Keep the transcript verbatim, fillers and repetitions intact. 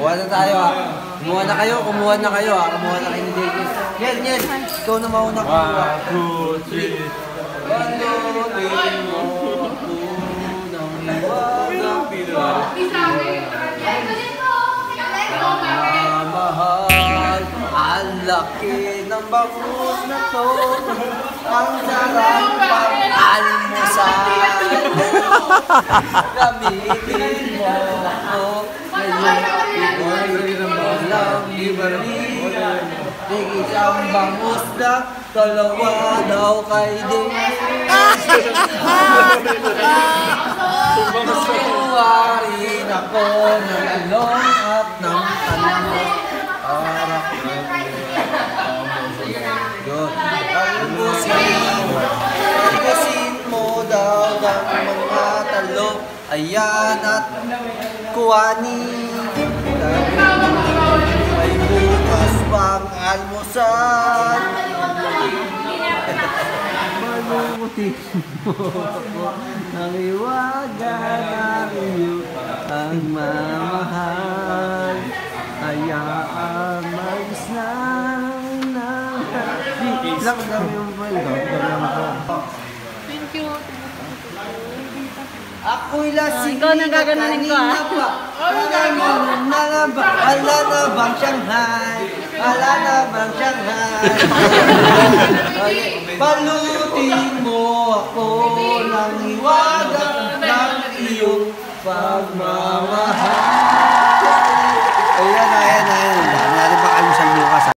Kumuha na tayo ha. Kumuha na kayo, kumuha na kayo ha. Kumuha na kayo ni Davis. Yan, yan. Ikaw na mauna kumuha. One, two, three. Balutin mo ako ng iwagang pagmamahal. Ang laki ng bangus na to. Ang sarap pag-almusal. Gamitin mo ako ngayon. Walang libre. Tigis ang bangus na dalawa daw kay Davis. Tutuwa rin ako ng ilong at ng talong. Para yun. Albusin mo, albusin mo daw ang mga talong. Ayan at kuhanin. May bukas pang almusal. Malutin mo ang iwaga na iyo ang mamahal. Hayaan mag-isnang ng lang lang yung Thank you. ako'y lasing ikaw nang gaganunin ko, ah. Gaganunin na nga ba? Wala na bang Shanghai? Wala na bang Shanghai? Balutin mo ako ng iwaga ng iyong pagmamahal.